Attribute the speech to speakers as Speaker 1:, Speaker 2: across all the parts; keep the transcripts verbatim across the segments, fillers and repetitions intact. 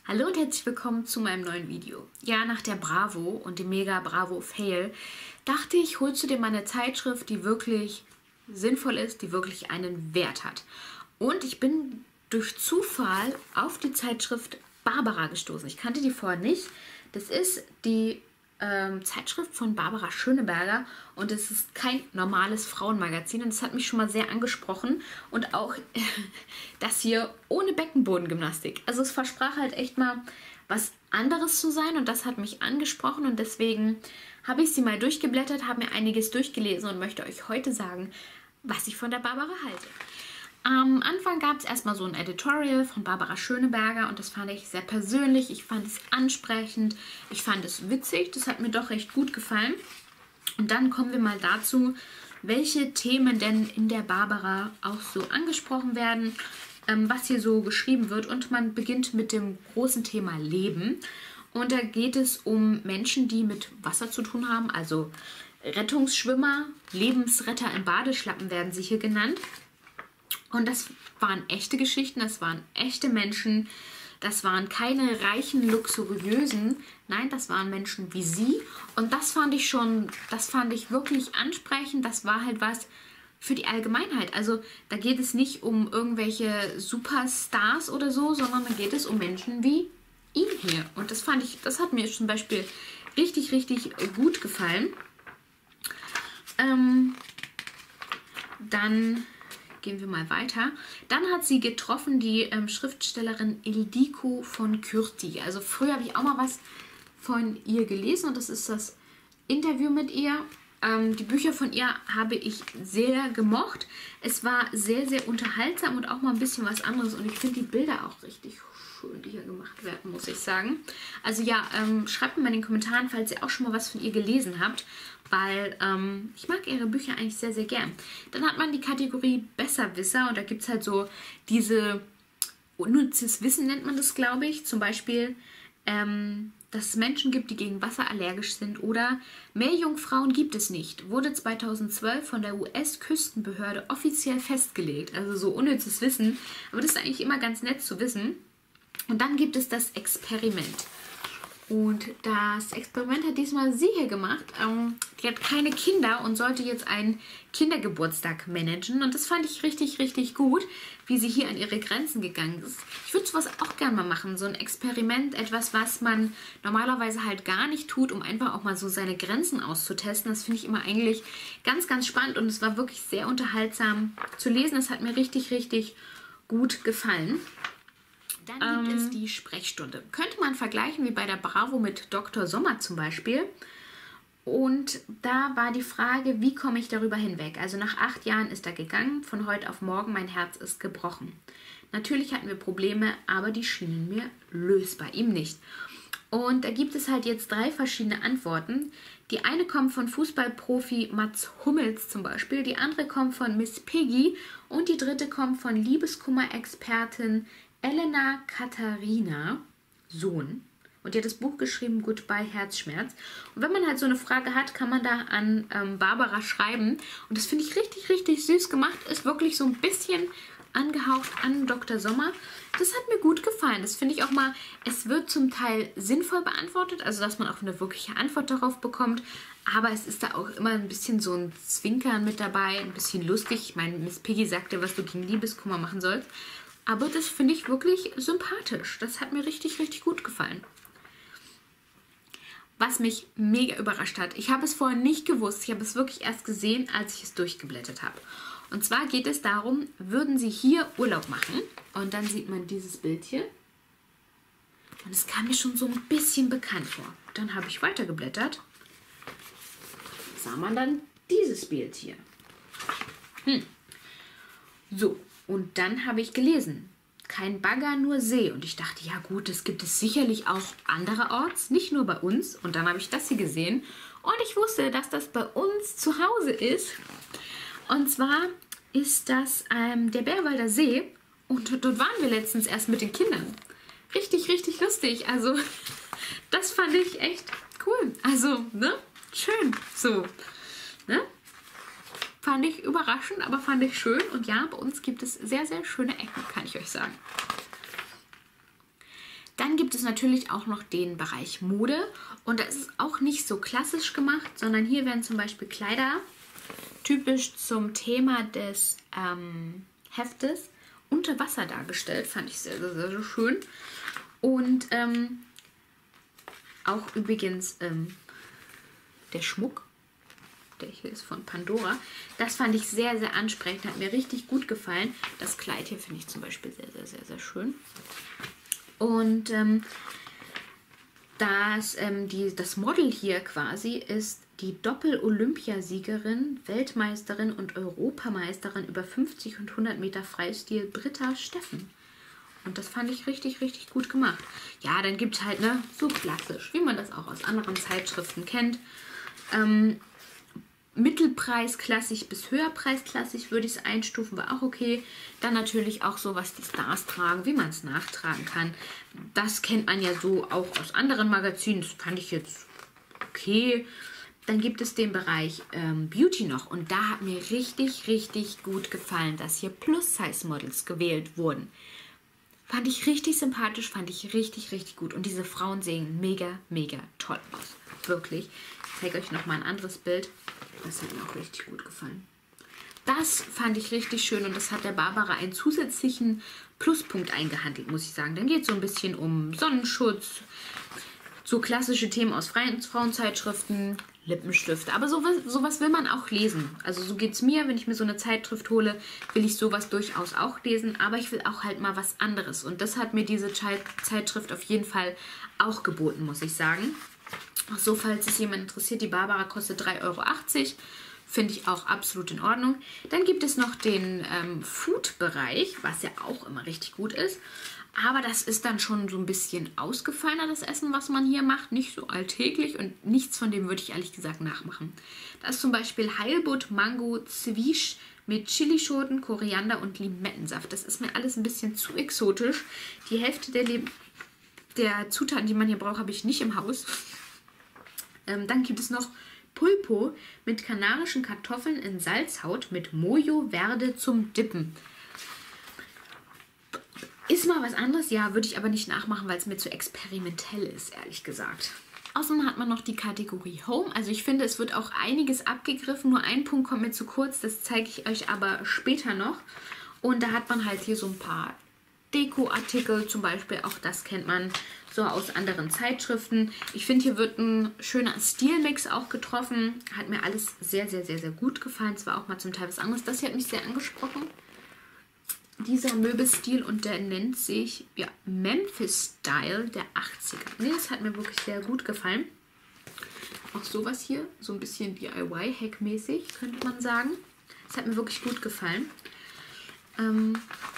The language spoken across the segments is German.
Speaker 1: Hallo und herzlich willkommen zu meinem neuen Video. Ja, nach der Bravo und dem Mega Bravo Fail dachte ich, holst du dir mal eine Zeitschrift, die wirklich sinnvoll ist, die wirklich einen Wert hat. Und ich bin durch Zufall auf die Zeitschrift Barbara gestoßen. Ich kannte die vorher nicht. Das ist die ähm, Zeitschrift von Barbara Schöneberger und es ist kein normales Frauenmagazin und das hat mich schon mal sehr angesprochen und auch das hier ohne Beckenbodengymnastik. Also es versprach halt echt mal was anderes zu sein und das hat mich angesprochen und deswegen habe ich sie mal durchgeblättert, habe mir einiges durchgelesen und möchte euch heute sagen, was ich von der Barbara halte. Am Anfang gab es erstmal so ein Editorial von Barbara Schöneberger und das fand ich sehr persönlich, ich fand es ansprechend, ich fand es witzig, das hat mir doch recht gut gefallen. Und dann kommen wir mal dazu, welche Themen denn in der Barbara auch so angesprochen werden, ähm, was hier so geschrieben wird und man beginnt mit dem großen Thema Leben und da geht es um Menschen, die mit Wasser zu tun haben, also Rettungsschwimmer, Lebensretter im Badeschlappen werden sie hier genannt. Und das waren echte Geschichten, das waren echte Menschen, das waren keine reichen, luxuriösen, nein, das waren Menschen wie sie. Und das fand ich schon, das fand ich wirklich ansprechend, das war halt was für die Allgemeinheit. Also da geht es nicht um irgendwelche Superstars oder so, sondern da geht es um Menschen wie ihn hier. Und das fand ich, das hat mir zum Beispiel richtig, richtig gut gefallen. Ähm, dann... Gehen wir mal weiter. Dann hat sie getroffen die ähm, Schriftstellerin Ildiko von Kürti. Also früher habe ich auch mal was von ihr gelesen und das ist das Interview mit ihr. Ähm, die Bücher von ihr habe ich sehr gemocht. Es war sehr, sehr unterhaltsam und auch mal ein bisschen was anderes und ich finde die Bilder auch richtig schön, die hier gemacht werden, muss ich sagen. Also ja, ähm, schreibt mir mal in den Kommentaren, falls ihr auch schon mal was von ihr gelesen habt, weil ähm, ich mag ihre Bücher eigentlich sehr, sehr gern. Dann hat man die Kategorie Besserwisser und da gibt es halt so diese unnützes Wissen, nennt man das, glaube ich. Zum Beispiel, ähm, dass es Menschen gibt, die gegen Wasser allergisch sind oder Meerjungfrauen gibt es nicht. Wurde zweitausendzwölf von der U S-Küstenbehörde offiziell festgelegt. Also so unnützes Wissen, aber das ist eigentlich immer ganz nett zu wissen. Und dann gibt es das Experiment. Und das Experiment hat diesmal sie hier gemacht. Ähm, die hat keine Kinder und sollte jetzt einen Kindergeburtstag managen. Und das fand ich richtig, richtig gut, wie sie hier an ihre Grenzen gegangen ist. Ich würde sowas auch gerne mal machen. So ein Experiment, etwas, was man normalerweise halt gar nicht tut, um einfach auch mal so seine Grenzen auszutesten. Das finde ich immer eigentlich ganz, ganz spannend. Und es war wirklich sehr unterhaltsam zu lesen. Es hat mir richtig, richtig gut gefallen. Dann gibt ähm, es die Sprechstunde. Könnte man vergleichen wie bei der Bravo mit Doktor Sommer zum Beispiel. Und da war die Frage, wie komme ich darüber hinweg? Also nach acht Jahren ist er gegangen, von heute auf morgen, mein Herz ist gebrochen. Natürlich hatten wir Probleme, aber die schienen mir lösbar, ihm nicht. Und da gibt es halt jetzt drei verschiedene Antworten. Die eine kommt von Fußballprofi Mats Hummels zum Beispiel, die andere kommt von Miss Piggy und die dritte kommt von Liebeskummer-Expertin Elena Katharina Sohn. Und die hat das Buch geschrieben, Goodbye Herzschmerz. Und wenn man halt so eine Frage hat, kann man da an ähm, Barbara schreiben. Und das finde ich richtig, richtig süß gemacht. Ist wirklich so ein bisschen angehaucht an Doktor Sommer. Das hat mir gut gefallen. Das finde ich auch mal, es wird zum Teil sinnvoll beantwortet, also dass man auch eine wirkliche Antwort darauf bekommt. Aber es ist da auch immer ein bisschen so ein Zwinkern mit dabei, ein bisschen lustig. Ich meine, Miss Piggy sagte, was du gegen Liebeskummer machen sollst. Aber das finde ich wirklich sympathisch. Das hat mir richtig, richtig gut gefallen. Was mich mega überrascht hat. Ich habe es vorher nicht gewusst. Ich habe es wirklich erst gesehen, als ich es durchgeblättert habe. Und zwar geht es darum, würden Sie hier Urlaub machen? Und dann sieht man dieses Bild hier. Und es kam mir schon so ein bisschen bekannt vor. Dann habe ich weitergeblättert. Sah man dann dieses Bild hier. Hm. So. Und dann habe ich gelesen, kein Bagger, nur See. Und ich dachte, ja gut, das gibt es sicherlich auch andererorts, nicht nur bei uns. Und dann habe ich das hier gesehen und ich wusste, dass das bei uns zu Hause ist. Und zwar ist das ähm, der Bärwalder See und dort waren wir letztens erst mit den Kindern. Richtig, richtig lustig. Also das fand ich echt cool. Also, ne? Schön. So, ne? Fand ich überraschend, aber fand ich schön. Und ja, bei uns gibt es sehr, sehr schöne Ecken, kann ich euch sagen. Dann gibt es natürlich auch noch den Bereich Mode und das ist auch nicht so klassisch gemacht, sondern hier werden zum Beispiel Kleider typisch zum Thema des ähm, Heftes unter Wasser dargestellt. Fand ich sehr, sehr, sehr schön. Und ähm, auch übrigens ähm, der Schmuck, der hier ist von Pandora, das fand ich sehr, sehr ansprechend. Hat mir richtig gut gefallen. Das Kleid hier finde ich zum Beispiel sehr, sehr, sehr, sehr schön. Und ähm, das, ähm, die, das Model hier quasi ist die Doppel-Olympiasiegerin, Weltmeisterin und Europameisterin über fünfzig und hundert Meter Freistil Britta Steffen. Und das fand ich richtig, richtig gut gemacht. Ja, dann gibt es halt, ne, so klassisch, wie man das auch aus anderen Zeitschriften kennt. Ähm, Mittelpreisklassig bis höherpreisklassig würde ich es einstufen, war auch okay. Dann natürlich auch so, was die Stars tragen, wie man es nachtragen kann. Das kennt man ja so auch aus anderen Magazinen. Das fand ich jetzt okay. Dann gibt es den Bereich ähm, Beauty noch. Und da hat mir richtig, richtig gut gefallen, dass hier Plus-Size-Models gewählt wurden. Fand ich richtig sympathisch, fand ich richtig, richtig gut. Und diese Frauen sehen mega, mega toll aus. Wirklich. Ich zeige euch nochmal ein anderes Bild. Das hat mir auch richtig gut gefallen. Das fand ich richtig schön und das hat der Barbara einen zusätzlichen Pluspunkt eingehandelt, muss ich sagen. Dann geht es so ein bisschen um Sonnenschutz, so klassische Themen aus Frauenzeitschriften, Lippenstift. Aber sowas, sowas will man auch lesen. Also so geht es mir, wenn ich mir so eine Zeitschrift hole, will ich sowas durchaus auch lesen. Aber ich will auch halt mal was anderes. Und das hat mir diese Zeitschrift auf jeden Fall auch geboten, muss ich sagen. Ach so, falls es jemand interessiert, die Barbara kostet drei Euro achtzig. Finde ich auch absolut in Ordnung. Dann gibt es noch den ähm, Food-Bereich, was ja auch immer richtig gut ist. Aber das ist dann schon so ein bisschen ausgefallener, das Essen, was man hier macht. Nicht so alltäglich und nichts von dem würde ich ehrlich gesagt nachmachen. Da ist zum Beispiel Heilbutt Mango Zwisch mit Chilischoten, Koriander und Limettensaft. Das ist mir alles ein bisschen zu exotisch. Die Hälfte der, Le der Zutaten, die man hier braucht, habe ich nicht im Haus. Ähm, dann gibt es noch Pulpo mit kanarischen Kartoffeln in Salzhaut mit Mojo Verde zum Dippen. Ist mal was anderes, ja, würde ich aber nicht nachmachen, weil es mir zu experimentell ist, ehrlich gesagt. Außerdem hat man noch die Kategorie Home. Also ich finde, es wird auch einiges abgegriffen. Nur ein Punkt kommt mir zu kurz, das zeige ich euch aber später noch. Und da hat man halt hier so ein paar Deko-Artikel, zum Beispiel, auch das kennt man so aus anderen Zeitschriften. Ich finde, hier wird ein schöner Stilmix auch getroffen. Hat mir alles sehr, sehr, sehr, sehr gut gefallen. Es war auch mal zum Teil was anderes. Das hier hat mich sehr angesprochen. Dieser Möbelstil und der nennt sich ja, Memphis Style der achtziger. Nee, das hat mir wirklich sehr gut gefallen. Auch sowas hier, so ein bisschen D I Y-Hack-mäßig, könnte man sagen. Das hat mir wirklich gut gefallen. Ähm...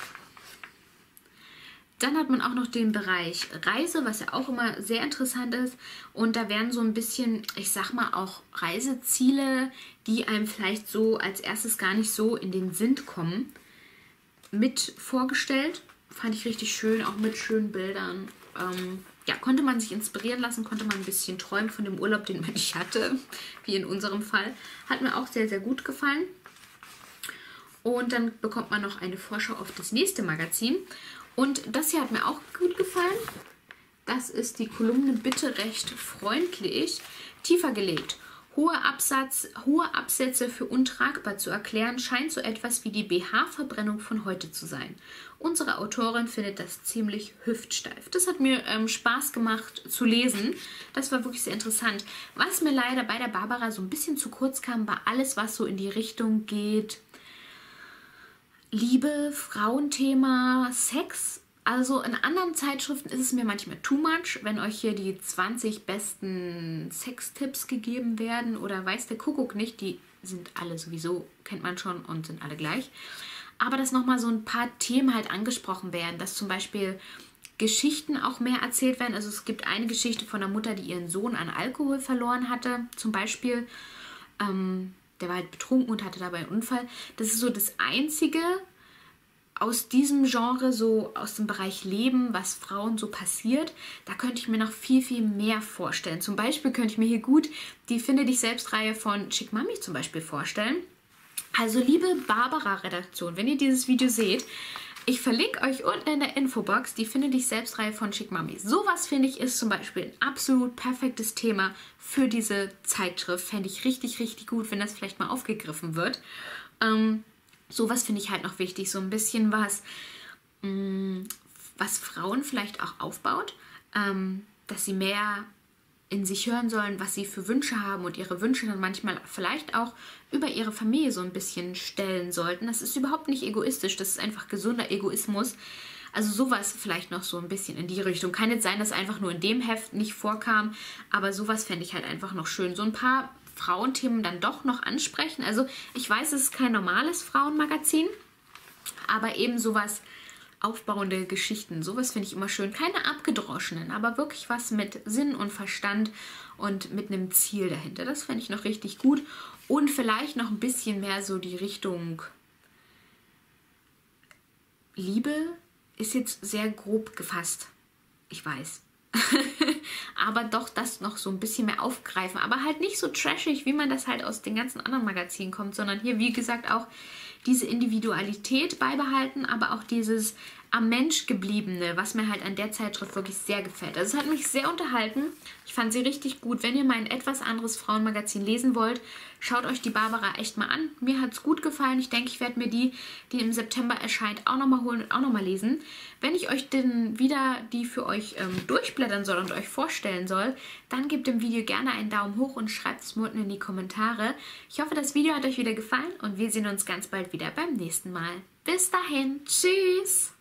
Speaker 1: Dann hat man auch noch den Bereich Reise, was ja auch immer sehr interessant ist. Und da werden so ein bisschen, ich sag mal, auch Reiseziele, die einem vielleicht so als erstes gar nicht so in den Sinn kommen, mit vorgestellt. Fand ich richtig schön, auch mit schönen Bildern. Ähm, ja, konnte man sich inspirieren lassen, konnte man ein bisschen träumen von dem Urlaub, den man nicht hatte, wie in unserem Fall. Hat mir auch sehr, sehr gut gefallen. Und dann bekommt man noch eine Vorschau auf das nächste Magazin. Und das hier hat mir auch gut gefallen. Das ist die Kolumne Bitte recht freundlich. Tiefer gelegt. Hohe, Absatz, hohe Absätze für untragbar zu erklären, scheint so etwas wie die B H-Verbrennung von heute zu sein. Unsere Autorin findet das ziemlich hüftsteif. Das hat mir ähm, Spaß gemacht zu lesen. Das war wirklich sehr interessant. Was mir leider bei der Barbara so ein bisschen zu kurz kam, war alles, was so in die Richtung geht. Liebe, Frauenthema, Sex. Also in anderen Zeitschriften ist es mir manchmal too much, wenn euch hier die zwanzig besten Sextipps gegeben werden oder weiß der Kuckuck nicht, die sind alle sowieso, kennt man schon und sind alle gleich. Aber dass nochmal so ein paar Themen halt angesprochen werden, dass zum Beispiel Geschichten auch mehr erzählt werden. Also es gibt eine Geschichte von einer Mutter, die ihren Sohn an Alkohol verloren hatte, zum Beispiel. Ähm, Der war halt betrunken und hatte dabei einen Unfall. Das ist so das Einzige aus diesem Genre, so aus dem Bereich Leben, was Frauen so passiert. Da könnte ich mir noch viel, viel mehr vorstellen. Zum Beispiel könnte ich mir hier gut die Finde dich selbst-Reihe von Chick Mami zum Beispiel vorstellen. Also liebe Barbara-Redaktion, wenn ihr dieses Video seht, Ich verlinke euch unten in der Infobox die Finde dich selbst-Reihe von Chic Mami. Sowas finde ich ist zum Beispiel ein absolut perfektes Thema für diese Zeitschrift. Fände ich richtig, richtig gut, wenn das vielleicht mal aufgegriffen wird. Ähm, sowas finde ich halt noch wichtig. So ein bisschen was, mh, was Frauen vielleicht auch aufbaut. Ähm, dass sie mehr in sich hören sollen, was sie für Wünsche haben und ihre Wünsche dann manchmal vielleicht auch über ihre Familie so ein bisschen stellen sollten. Das ist überhaupt nicht egoistisch, das ist einfach gesunder Egoismus. Also sowas vielleicht noch so ein bisschen in die Richtung. Kann jetzt sein, dass einfach nur in dem Heft nicht vorkam, aber sowas fände ich halt einfach noch schön. So ein paar Frauenthemen dann doch noch ansprechen. Also ich weiß, es ist kein normales Frauenmagazin, aber eben sowas aufbauende Geschichten. Sowas finde ich immer schön. Keine abgedroschenen, aber wirklich was mit Sinn und Verstand und mit einem Ziel dahinter. Das fände ich noch richtig gut. Und vielleicht noch ein bisschen mehr so die Richtung Liebe ist jetzt sehr grob gefasst. Ich weiß. Aber doch das noch so ein bisschen mehr aufgreifen. Aber halt nicht so trashig, wie man das halt aus den ganzen anderen Magazinen kommt, sondern hier, wie gesagt, auch diese Individualität beibehalten, aber auch dieses am Mensch gebliebene, was mir halt an der Zeitschrift wirklich sehr gefällt. Also es hat mich sehr unterhalten. Ich fand sie richtig gut. Wenn ihr mal ein etwas anderes Frauenmagazin lesen wollt, schaut euch die Barbara echt mal an. Mir hat es gut gefallen. Ich denke, ich werde mir die, die im September erscheint, auch nochmal holen und auch nochmal lesen. Wenn ich euch denn wieder die für euch ähm, durchblättern soll und euch vorstellen soll, dann gebt dem Video gerne einen Daumen hoch und schreibt es mir unten in die Kommentare. Ich hoffe, das Video hat euch wieder gefallen und wir sehen uns ganz bald wieder beim nächsten Mal. Bis dahin, tschüss!